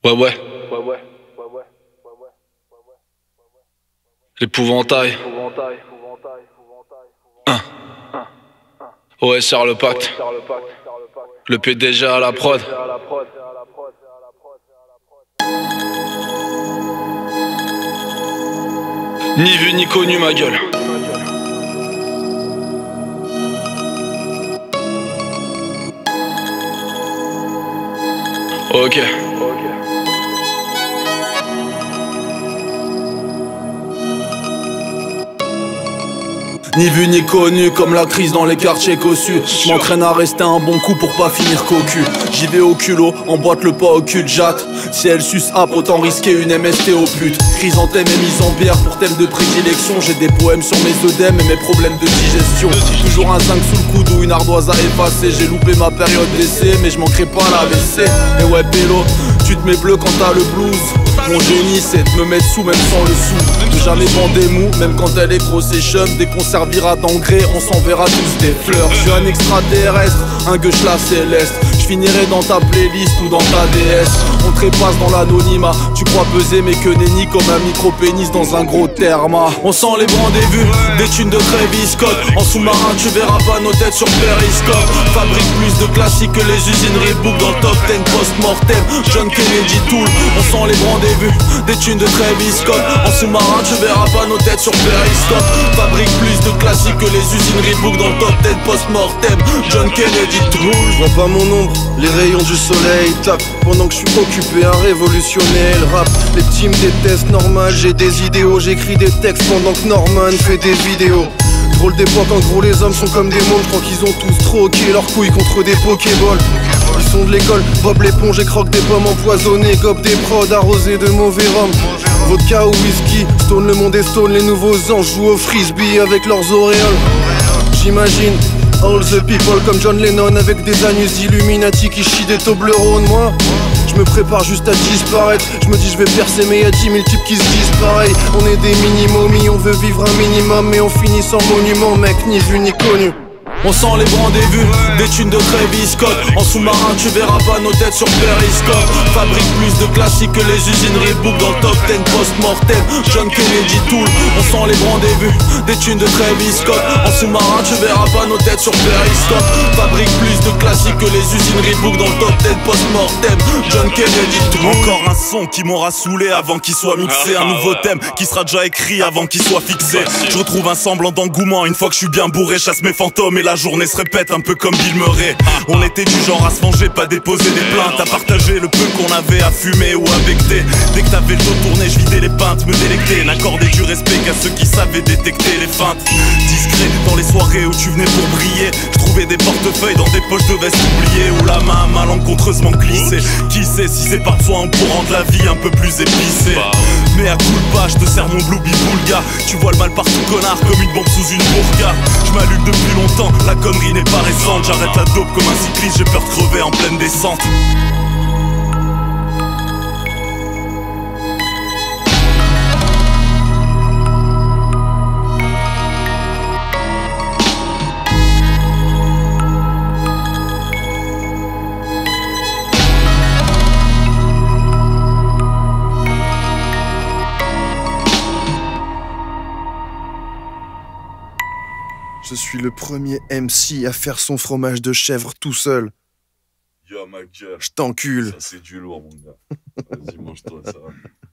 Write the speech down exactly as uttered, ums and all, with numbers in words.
Ouais, ouais. L'épouvantail. Hein. O S R le pacte. Le P D G à la prod. Ni vu ni connu, ma gueule. Ok. Ni vu ni connu comme la crise dans les quartiers cossus. Je m'entraîne à rester un bon coup pour pas finir cocu. J'y vais au culot, emboîte le pas au cul de jatte. Si elle suce ap, autant risquer une M S T aux putes. Chrysanthème et mise en bière pour thème de prédilection. J'ai des poèmes sur mes œdèmes et mes problèmes de digestion. Toujours un zinc sous le coude ou une ardoise à effacer. J'ai loupé ma période d'essai mais je manquerai pas à la W C. Et ouais pélo, tu te mets bleu quand t'as le blues. Mon génie c'est de me mettre sous même sans le sou. De jamais bander mou, même quand elle est grosse et chum. Dès qu'on servira d'engrais, on s'enverra tous des fleurs. Je suis un extraterrestre, un gueuchla céleste. Je finirai dans ta playlist ou dans ta D S. On trépasse dans l'anonymat. Tu crois peser mais que nenni comme un micro-pénis dans un gros therma. On sent les rendez-vous, des thunes de Travis Scott. En sous-marin tu verras pas nos têtes sur Periscope. Fabrique plus de classiques que les usines Reebok dans le top dix post-mortem. John Kennedy Tool, on sent les rendez-vous, des thunes de Travis Scott. En sous-marin tu verras pas nos têtes sur Periscope. Fabrique plus de classiques que les usines Reebok dans le top dix post-mortem. John Kennedy Tool. Je vois pas mon ombre, les rayons du soleil tapent pendant que je suis occupé à révolutionner le rap. Les petits me détestent, normal, j'ai des idéaux. J'écris des textes pendant que Norman fait des vidéos. Drôle d'époque, en gros les hommes sont comme des mômes. Je crois qu'ils ont tous troqué leurs couilles contre des pokéballs. Ils sont de l'école, Bob l'éponge et croque des pommes empoisonnées. Gobe des prods arrosés de mauvais rhum. Vodka ou whisky, Stone le monde est Stone. Les nouveaux anges jouent au frisbee avec leurs auréoles. J'imagine all the people comme John Lennon avec des anus Illuminati qui chient des Toblerones. Moi, je me prépare juste à disparaître. Je me dis je vais percer mais y'a dix mille types qui se disent pareil. On est des mini-momies, on veut vivre un minimum mais on finit sans monument, mec, ni vu ni connu. On sent les rendez-vous, des thunes de Travis Scott. En sous-marin tu verras pas nos têtes sur Periscope. Fabrique plus de classiques que les usines Reebok dans le top dix post-mortem. John Kennedy Tool, on sent les rendez-vous, des thunes de Travis Scott. En sous-marin tu verras pas nos têtes sur Periscope. Fabrique plus de classiques que les usines Reebok dans le top dix post-mortem. John Kennedy Tool. Encore un son qui m'aura saoulé avant qu'il soit mixé. Un nouveau thème qui sera déjà écrit avant qu'il soit fixé. Je retrouve un semblant d'engouement une fois que je suis bien bourré. Chasse mes fantômes et la journée se répète un peu comme Bill Murray. On était du genre à se venger, pas déposer des plaintes, à partager le peu qu'on avait à fumer ou à becter. Dès que t'avais le dos tourné, je vidais les pintes, me délecter, n'accorder du respect qu'à ceux qui savaient détecter les feintes. Discret dans les soirées où tu venais pour briller, je trouvais des portefeuilles dans des poches de veste oubliées, où la main malencontreusement glissée. Qui sait si c'est pas de soin pour rendre la vie un peu plus épicée. Mais à culpa, je te sers mon blue boulga. Tu vois le mal partout connard comme une bombe sous une burqa. Je m'allume depuis longtemps, la connerie n'est pas récente. J'arrête la dope comme un cycliste, j'ai peur de crever en pleine descente. Je suis le premier M C à faire son fromage de chèvre tout seul. Yo ma gueule, Je t'encule. ça c'est du lourd mon gars. Vas-y mange-toi ça.